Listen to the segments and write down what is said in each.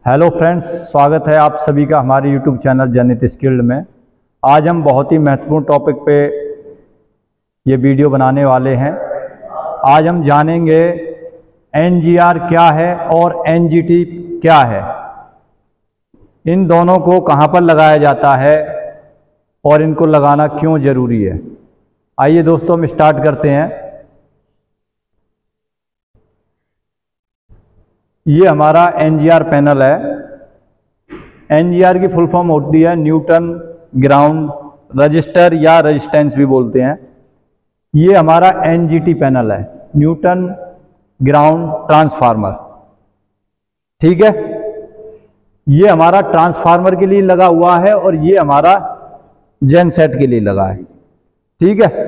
Hello friends, स्वागत है आप सभी का हमारे यूट्यूब चैनल जनित स्किल्ड में। आज हम बहुत ही महत्वपूर्ण टॉपिक पे ये वीडियो बनाने वाले हैं। आज हम जानेंगे एनजीआर क्या है और एनजीटी क्या है, इन दोनों को कहाँ पर लगाया जाता है और इनको लगाना क्यों ज़रूरी है। आइए दोस्तों, हम स्टार्ट करते हैं। ये हमारा एनजीआर पैनल है। एनजीआर की फुल फॉर्म होती है न्यूटन ग्राउंड रजिस्टर या रेजिस्टेंस भी बोलते हैं। ये हमारा एनजीटी पैनल है, न्यूटन ग्राउंड ट्रांसफार्मर। ठीक है, ये हमारा ट्रांसफार्मर के लिए लगा हुआ है और ये हमारा जेनसेट के लिए लगा है। ठीक है,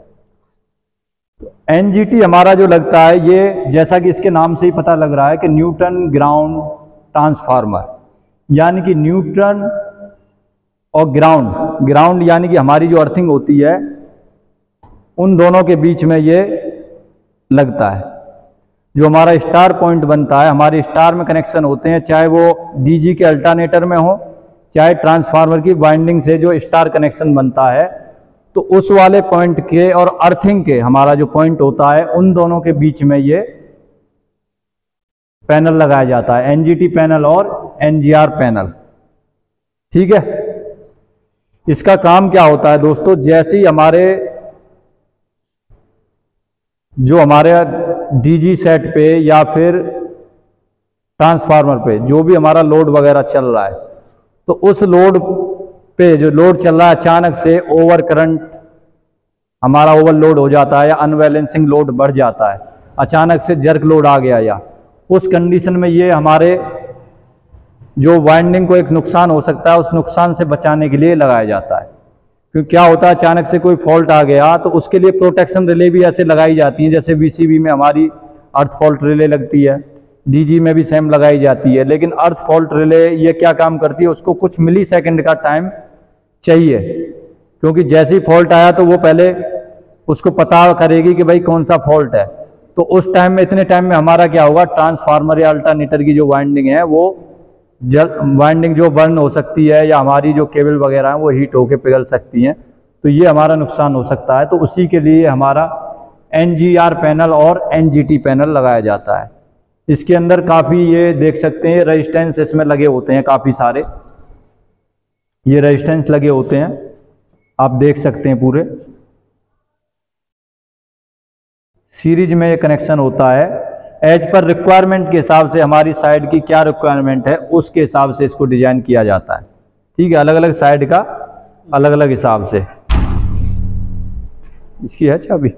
एनजीटी हमारा जो लगता है, ये जैसा कि इसके नाम से ही पता लग रहा है कि न्यूटन ग्राउंड ट्रांसफार्मर, यानी कि न्यूटन और ग्राउंड यानी कि हमारी जो अर्थिंग होती है उन दोनों के बीच में ये लगता है। जो हमारा स्टार पॉइंट बनता है, हमारे स्टार में कनेक्शन होते हैं, चाहे वो डीजी के अल्टरनेटर में हो, चाहे ट्रांसफार्मर की वाइंडिंग से जो स्टार कनेक्शन बनता है, तो उस वाले पॉइंट के और अर्थिंग के हमारा जो पॉइंट होता है उन दोनों के बीच में ये पैनल लगाया जाता है, एनजीटी पैनल और एनजीआर पैनल। ठीक है, इसका काम क्या होता है दोस्तों, जैसे ही हमारे डीजी सेट पे या फिर ट्रांसफार्मर पे जो भी हमारा लोड वगैरह चल रहा है, तो उस लोड पे जो लोड चल रहा है अचानक से ओवर करंट हमारा ओवरलोड हो जाता है या अनबैलेंसिंग लोड बढ़ जाता है, अचानक से जर्क लोड आ गया, या उस कंडीशन में ये हमारे जो वाइंडिंग को एक नुकसान हो सकता है, उस नुकसान से बचाने के लिए लगाया जाता है। क्योंकि क्या होता है, अचानक से कोई फॉल्ट आ गया तो उसके लिए प्रोटेक्शन रिले भी ऐसे लगाई जाती हैं, जैसे वीसीबी में हमारी अर्थ फॉल्ट रिले लगती है, डीजी में भी सेम लगाई जाती है। लेकिन अर्थ फॉल्ट रिले ये क्या काम करती है, उसको कुछ मिली सेकेंड का टाइम चाहिए, क्योंकि जैसे ही फॉल्ट आया तो वो पहले उसको पता करेगी कि भाई कौन सा फॉल्ट है। तो उस टाइम में, इतने टाइम में हमारा क्या होगा, ट्रांसफार्मर या अल्टरनेटर की जो वाइंडिंग है वो वाइंडिंग जो बर्न हो सकती है, या हमारी जो केबल वगैरह है वो हीट होके पिघल सकती हैं, तो ये हमारा नुकसान हो सकता है। तो उसी के लिए हमारा एनजीआर पैनल और एनजीटी पैनल लगाया जाता है। इसके अंदर काफ़ी ये देख सकते हैं रेजिस्टेंस इसमें लगे होते हैं, काफ़ी सारे ये रेजिस्टेंस लगे होते हैं, आप देख सकते हैं पूरे सीरीज में ये कनेक्शन होता है। एज पर रिक्वायरमेंट के हिसाब से हमारी साइड की क्या रिक्वायरमेंट है उसके हिसाब से इसको डिजाइन किया जाता है। ठीक है, अलग अलग साइड का अलग अलग हिसाब से। इसकी है चाबी,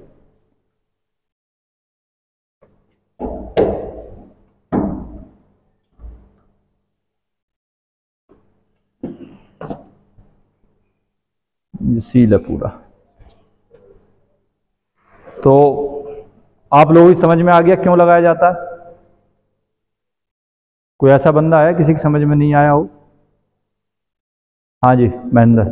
सील है पूरा। तो आप लोगों की समझ में आ गया क्यों लगाया जाता है? कोई ऐसा बंदा है किसी की समझ में नहीं आया हो? हाँ जी महेंद्र,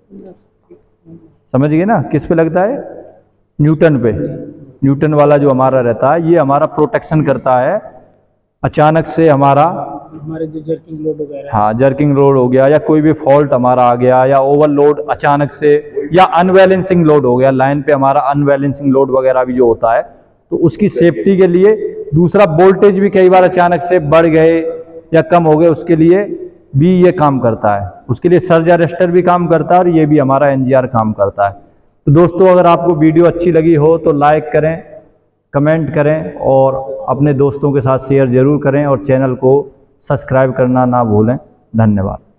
समझ गए ना किस पे लगता है? न्यूटन पे। न्यूटन वाला जो हमारा रहता है, ये हमारा प्रोटेक्शन करता है। अचानक से हमारे जो जर्किंग लोड हो गया, हाँ जर्किंग लोड हो गया, या कोई भी फॉल्ट हमारा आ गया, या ओवरलोड अचानक से, या अनबैलेंसिंग लोड हो गया, लाइन पे हमारा अनबैलेंसिंग लोड वगैरह भी जो होता है, तो उसकी सेफ्टी के लिए। दूसरा, वोल्टेज भी कई बार अचानक से बढ़ गए या कम हो गए, उसके लिए भी ये काम करता है। उसके लिए सर्ज अरेस्टर भी काम करता है और ये भी हमारा एनजीआर काम करता है। तो दोस्तों, अगर आपको वीडियो अच्छी लगी हो तो लाइक करें, कमेंट करें और अपने दोस्तों के साथ शेयर जरूर करें, और चैनल को सब्सक्राइब करना ना भूलें। धन्यवाद।